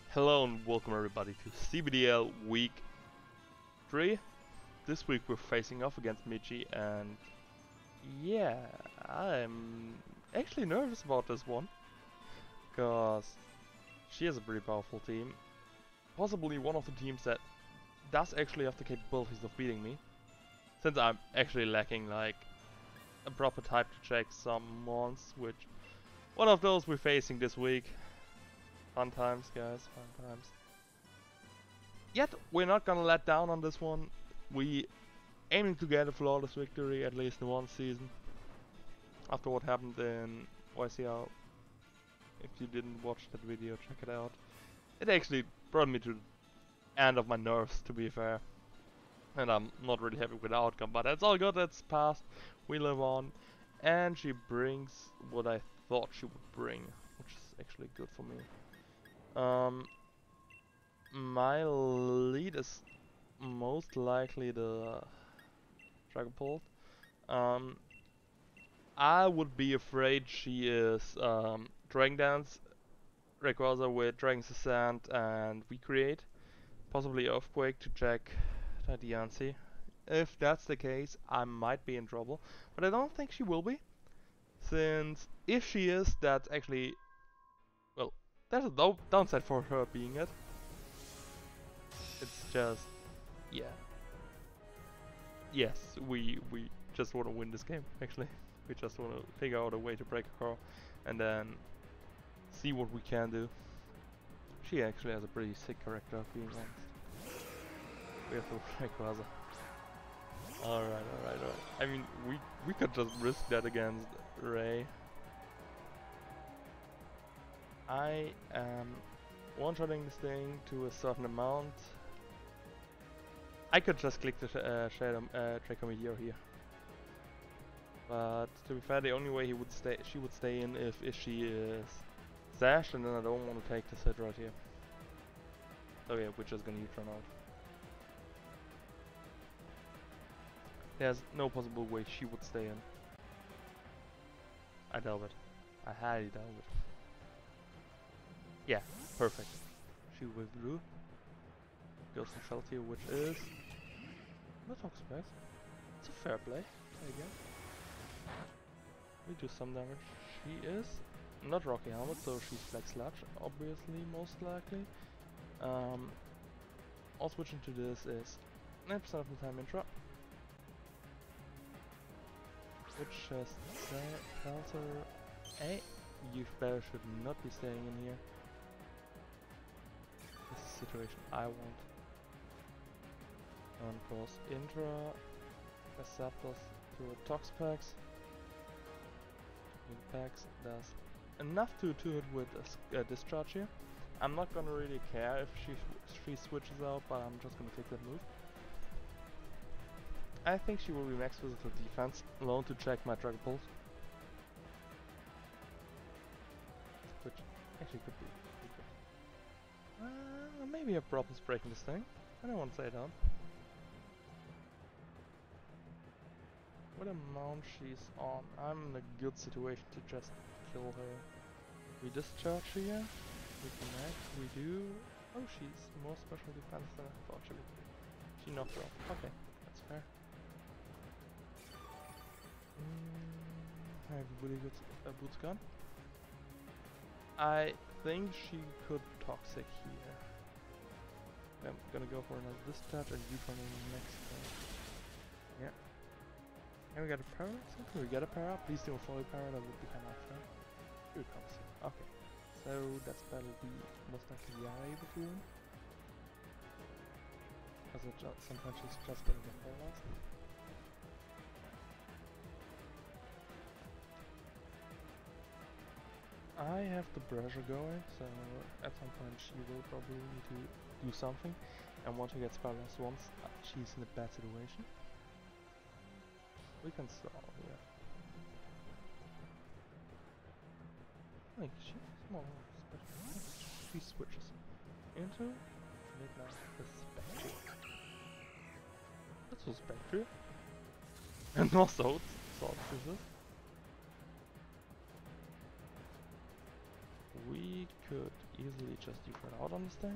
Hello and welcome everybody to CBDL week 3. This week we're facing off against Michi and yeah, I'm actually nervous about this one because she has a pretty powerful team. Possibly one of the teams that does actually have the capabilities of beating me, since I'm actually lacking like a proper type to check some mons, which one of those we're facing this week. Fun times, guys, fun times. Yet, we're not gonna let down on this one. We aiming to get a flawless victory, at least in one season. After what happened in YCL. If you didn't watch that video, check it out. It actually brought me to the end of my nerves, to be fair. And I'm not really happy with the outcome, but that's all good, that's past. We live on. And she brings what I thought she would bring, which is actually good for me. My lead is most likely the Dragon Pult. I would be afraid she is Dragon Dance, Rayquaza with Dragon's Ascent and Recreate. Possibly Earthquake to check the Yancy. If that's the case, I might be in trouble. But I don't think she will be. Since if she is, that's actually... well, there's a downside for her being it. It's just... yeah. Yes, we just want to win this game, actually. We just want to figure out a way to break a car and then see what we can do. She actually has a pretty sick character, being honest. We have to Rayquaza. Alright. I mean, we could just risk that against Ray. I am one-shotting this thing to a certain amount. I could just click the Draco Meteor here. But to be fair, the only way she would stay in if she is Sash, and then I don't want to take this hit right here. So yeah, we're just gonna U-turn out. There's no possible way she would stay in. I doubt it. I highly doubt it. Yeah, perfect. She withdrew. Goes to Sheltier, which is not Toxapex. It's a fair play, again. We do some damage. She is not Rocky Helmet, so she's Black Sludge, obviously, most likely. All switching to this is 9% of the time Intra. Which just tells her, hey, you better should not be staying in here. This is the situation I want. And of course, Intra, Receptors to a Toxapex. Pax does enough to hit with a discharge here. I'm not gonna really care if she switches out, but I'm just gonna take that move. I think she will be max physical defense alone to check my Dragon Pulse. Which actually could be good. Maybe have problems breaking this thing. I don't want to say that. What amount she's on, I'm in a good situation to just kill her. We discharge here, we connect, we do... oh, she's more special defense than I thought she would be. She knocked her off, okay, that's fair. I have a really good boots gun. I think she could Toxic here. I'm gonna go for another discharge and you for the next turn. Yeah. And we got a para? Can we get a para? Please don't fully para, that would be kind of fair. Here it comes. Okay. So that's battle we most likely are able to win. Because sometimes she's just gonna get paralyzed. I have the pressure going, so at some point she will probably need to do something. And once she gets paralyzed once, she's in a bad situation. We can stall here. Like, she's more special. She switches into Midnight the Spectre. That's a Spectre. And also, Sword Scissors. We could easily just defend out on this thing.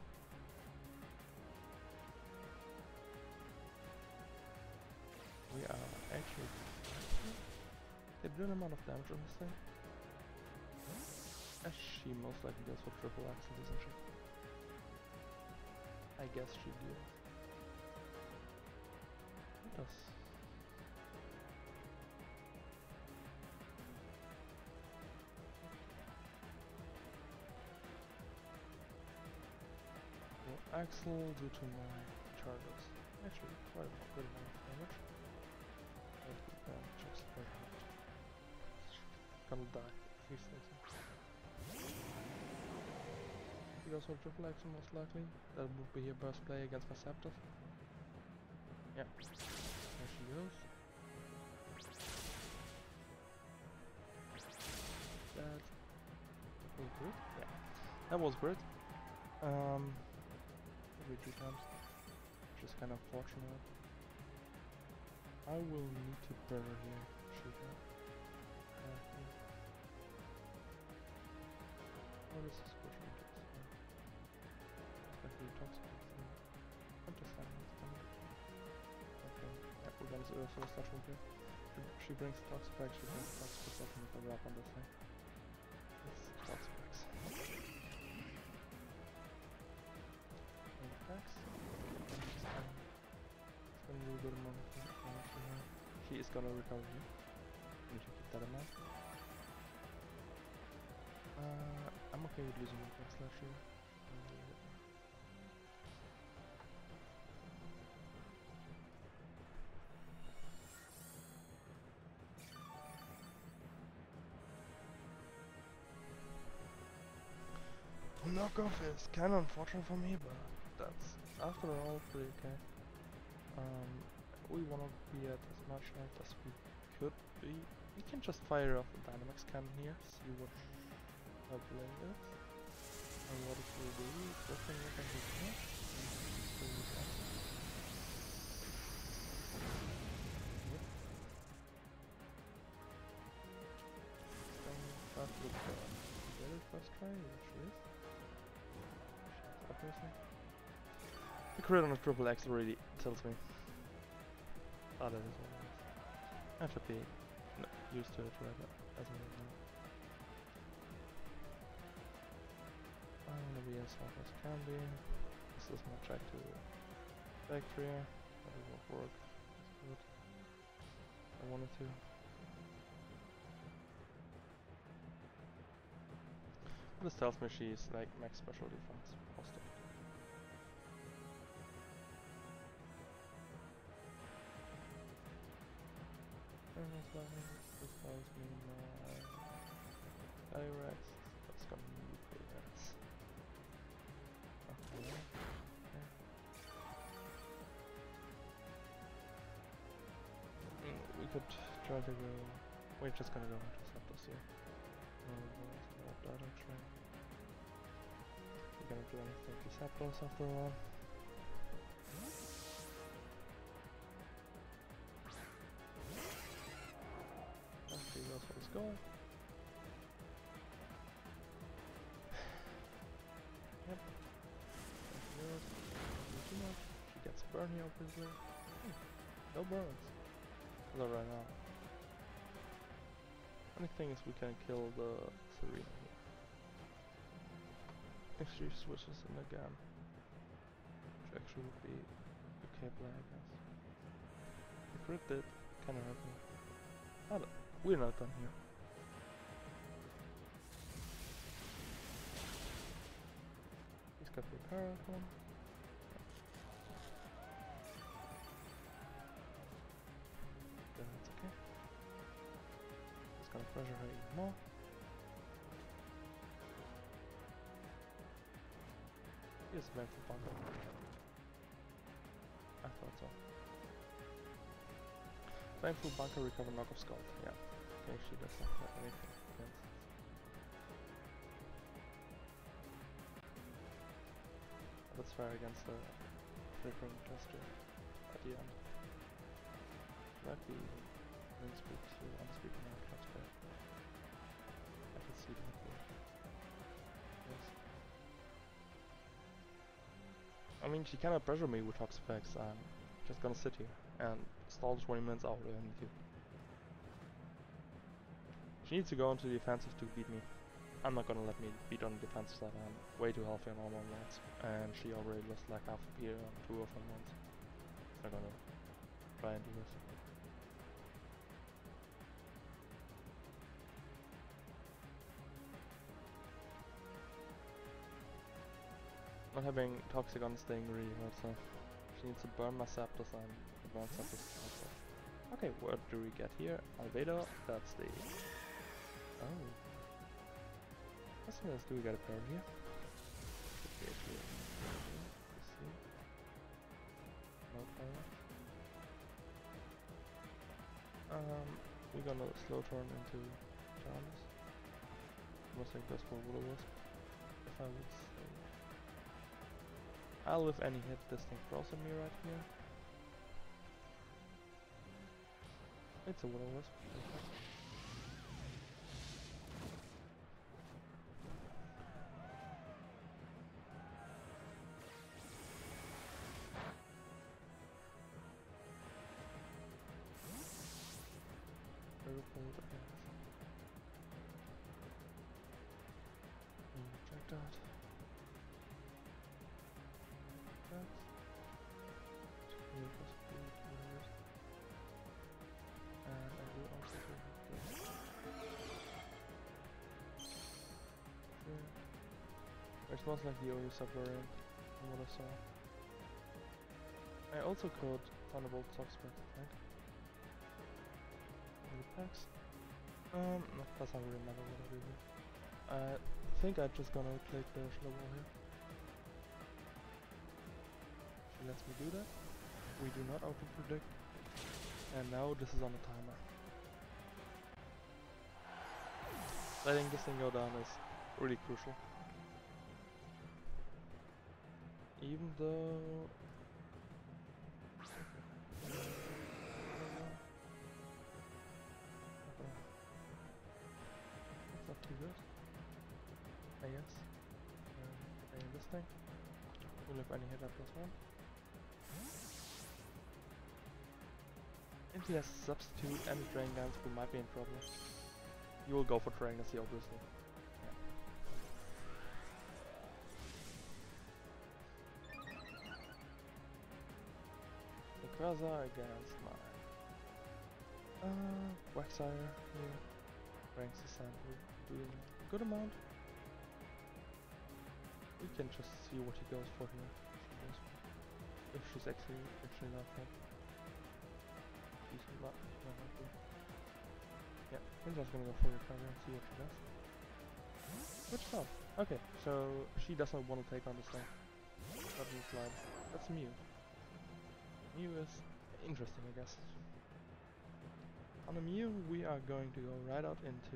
We are actually a good amount of damage on this thing. As she most likely goes for triple axle, doesn't she? I guess she does. What does? Axle due to my charges. Actually, quite a good amount of damage. But we can just very hard. Gonna die if he stays in. He goes for triple axle most likely. That would be a burst play against my Scepters. Yeah. There she goes. That was great. Yeah. That was great. Every 2 times. Which is kind of fortunate. I will need to pressure here. Shoot her. Oh, this is pushing it. Especially toxic. I'm just having this thing. Okay. Yeah, we're gonna also start from here. She brings toxic back, she brings toxic back, and we can wrap on this thing. It's toxic backs. She is gonna recover here. We should keep that in mind. I'm okay with losing my quick slash here. Knockoff is kinda unfortunate for me, but that's after all pretty okay. We wanna be at as much health as we could be. We can just fire off the Dynamax cannon here, see what her play is. And what it will do. First thing we can do here. Start with the very first try, there she is. Obviously. The crit on a triple X already tells me. Oh, that is what it is. I should be used to it right as of right now. I'm gonna be as soft as can be. This is my track to factory. That won't work. That's good. I wanted to. This tells me she's like max special defense. Hostile. This tells me my Direx. That's gonna be pretty nice. Okay. We could try to go. We're just gonna go into Zapdos here. That direction. We're gonna do anything to Zapdos after all. That's what it's going. Yep. There she goes. Too much. She gets burned here, obviously. No burns. Not right now. Only thing is we can kill the Serena here. If she switches in again. Which actually would be okay play, I guess. The crit did kinda hurt me. I don't. We're not done here. He's got the Paragon. Then it's okay. It's gonna pressure her even more. Here's a Vengeful Bunker. I thought so. Vengeful Bunker, recover Knockoff Scald. Yeah. Okay, she does not have anything against. That's fair against the flickering gesture at the end. Might be wind speed to unspeed now, that's fair. I can see that here. Yes. I mean, she cannot pressure me with toxic effects. I'm just gonna sit here and stall 20 minutes out if I need to. She needs to go into the offensive to beat me. I'm not gonna let me beat on the defensive side. I'm way too healthy on all my ones, and she already lost like half a here on 2 of them ones. I'm gonna try and do this. Not having toxic on staying really hurts her. She needs to burn my Zapdos and the burn Zapdos is helpful. Okay, what do we get here? Albedo, that's the... Oh. Let's see, do we get a pair here? No pair. We're gonna slow turn into Jarvis. Most like this for Will-O-Wisp, if I would say. I'll with any hit this thing throws at me right here. It's a Will-O-Wisp. Check that. And I will also do this. It's most like the only sub-variant from what I saw. I also could Thunderbolt Socksmith, right? The packs. No, that's not really matter what I do here. I think I'm just gonna click the Schlubble here. She lets me do that. We do not auto-predict. And now this is on the timer. Letting this thing go down is really crucial. Even though... That's not too good. I guess. And this thing. We'll if any hit at +1. If he has substitute and drain guns, we might be in trouble. You will go for Drain, obviously. The Quasar against mine. Waxire here. Ranks the sand, we're doing a good amount. We can just see what he goes for here. If she's actually not hit. She's not happy. Yeah, I'm just gonna go for the cover and see what she does. Good stuff. Okay, so she doesn't want to take on this thing. Doesn't slide. That's Mew. Mew is interesting, I guess. On the Mew, we are going to go right out into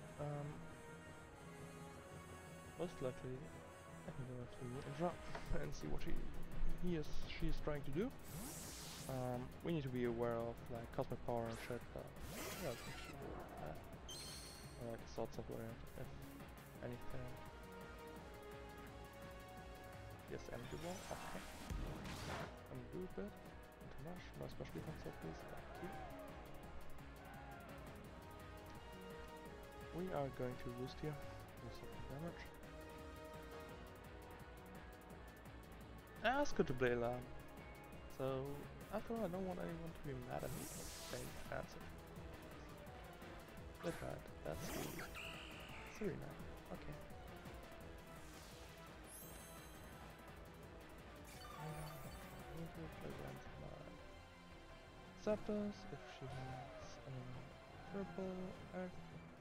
most likely I can go to Indra and see what she is trying to do. We need to be aware of like cosmic power and shit, but yeah, I think she will like a sort of variant, if anything. Yes, energy ball, okay. I'm gonna do a bit. Too much, no special defense up please, thank you. We are going to boost here, do some damage. It's good to play along. So, after all, I don't want anyone to be mad at me for playing defensive. That's right, that's the Serena. Okay. I need to play against my Zapdos if she has purple earth.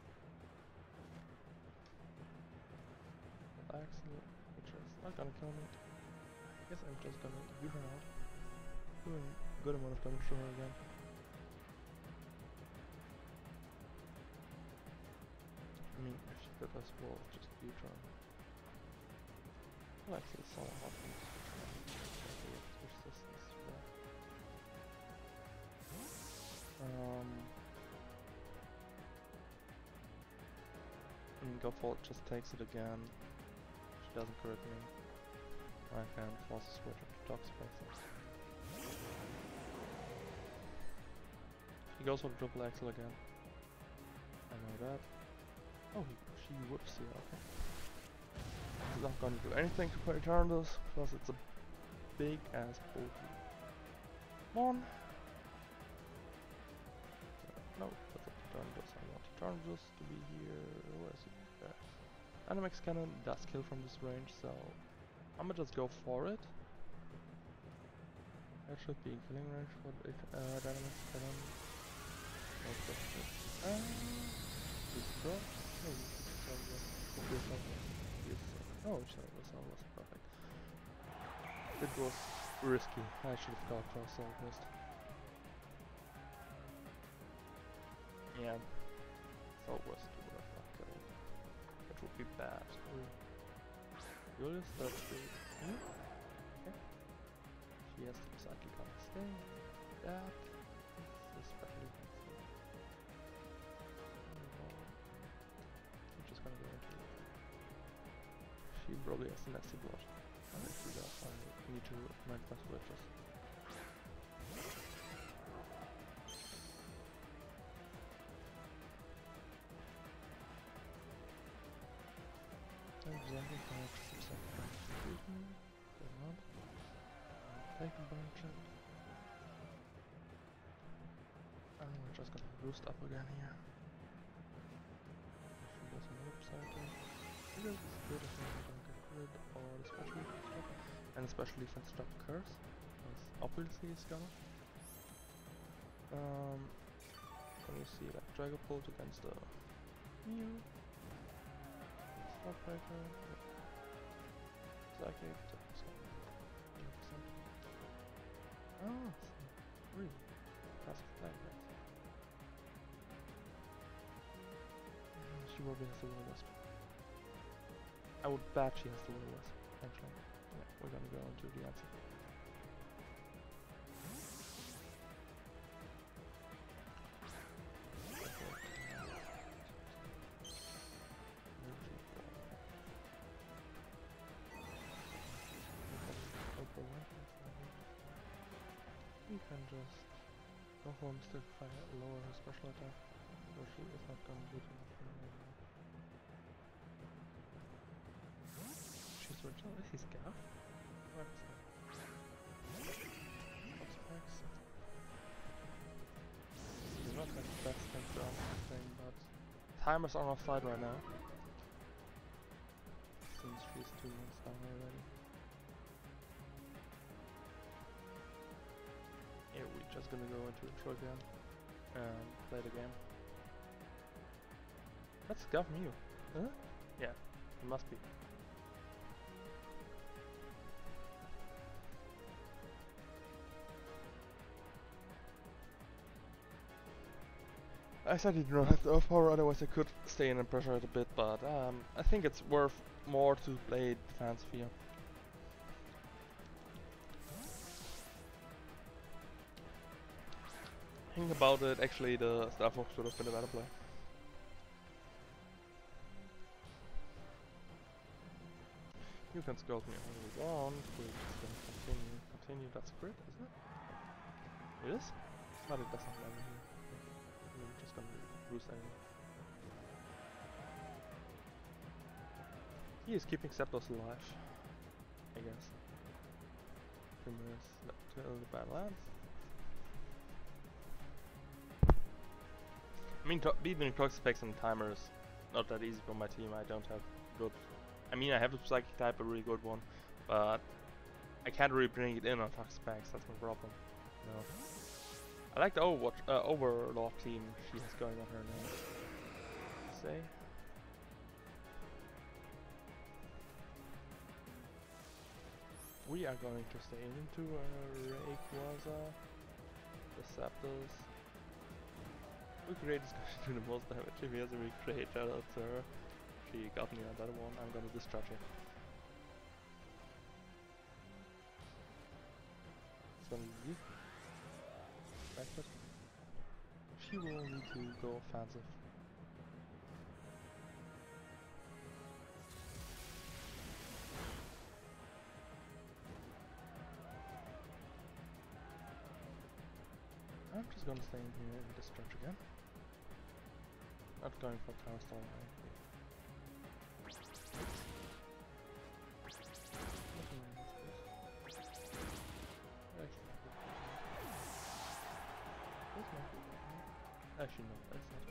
Axel, which is not gonna kill me. I guess I'm just gonna do her out. Doing a good amount of damage to her again. I mean, if she did this, we'll just U-turn. Well, actually, it's someone hot from resistance to that. I mean, Godfall just takes it again. She doesn't crit me. I can force a switch into Toxic Axle. He goes for the triple axle again. I know that. Oh, she would see, okay. He's not gonna do anything to return this, because it's a big ass bogey. Come on! No, that's not turn this. I want to turn this to be here. Where is it? There. Dynamics cannon does kill from this range, so I'm gonna just go for it. That should be killing range for the dynamics cannon. Okay. This drops. No, this is oh, this one was perfect. It was risky. I should have got cross missed. Yeah. Southwest would have not killed. That would be bad. Julius, that's the okay. She has to exactly kind of stay. That is especially I'm just gonna go into it. She probably has a nasty blood. And if she does, I need to make my switches. Exactly, 5% treatment. Good one. Take a bunch of. And we're just gonna boost up again here. She does an upcycle. It is good if I don't get rid or especially stop. And especially if I stop curse. Because obviously it's gonna. Can you see like Dragapult against the Mew? Stop breaker. Exactly. Oh, really? Passive flag, right? She probably has the Will-O-Wisp. I would bet she has the Will-O-Wisp, actually. Yeah, we're gonna go into the answer. You can just go for a mistake if I lower her special attack, or she is not gonna do enough for me anymore. She's original. Is he Scaff? Where is that? Specs. She's not like the best thing for us thing, but timer's on our side right now. Since she's 2 minutes down already. Yeah, we're just gonna go into intro again and play the game. That's Scaff Mew. Huh? Yeah, it must be. I said he did not have the overpower, otherwise I could stay in and pressure it a bit, but I think it's worth more to play defense here. Think about it, actually the Star Fox would have been a better play. You can scold me all you want, we're just gonna continue, that's a crit, isn't it? It is? But it doesn't matter here. We're just gonna boost anyway. He is keeping Zapdos alive, I guess. 2 minutes left till the battle ends. I mean, beating Toxic Specs and Timer is not that easy for my team. I don't have good. I mean, I have a Psychic type, a really good one, but I can't really bring it in on Toxic Specs. That's my problem. No. I like the Overlord team she has going on her now. Say. We are going to stay into Rayquaza, the Zapdos. We create this guy to do the most damage. If he has a recreate, shout out to her. She got me on that one. I'm gonna discharge her. It's gonna be expected. She will need to go offensive. I'm just gonna stay in here in this church again. Not going for Tower Star Line. Actually, no, that's not.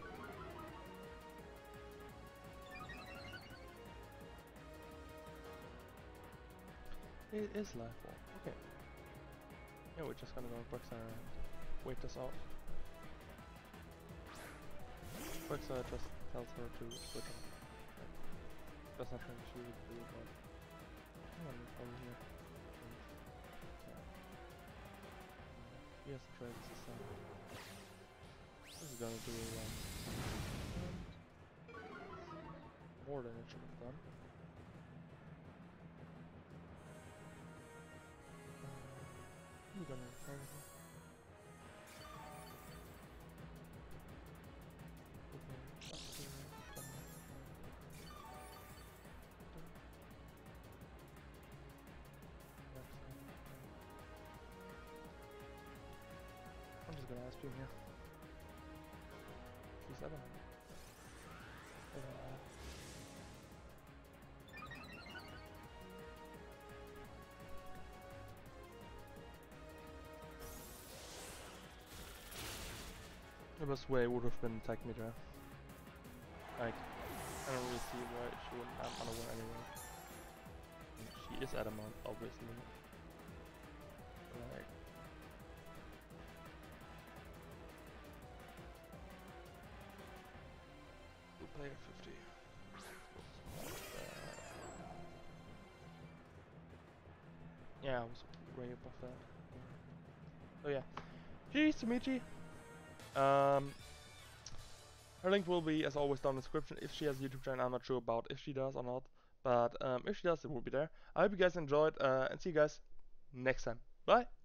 It is live wall. Okay. Yeah, we're just gonna go Brexar and wait this out. Brexar just tells her to switch on. That's not really she would do, but hang on, over here. Here's the trade system. This is gonna do a lot. More than it should have done. We're gonna recover here. I'm just gonna ask you here. She's at home. The best way would have been attack me there. Like, I don't really see why she wouldn't have unaware anyway. And she is adamant, obviously. Like, player 50. Yeah, I was way above that. So yeah, GG's to Michi. Her link will be, as always, down in the description. If she has a YouTube channel, I'm not sure about if she does or not. But if she does, it will be there. I hope you guys enjoyed, and see you guys next time. Bye!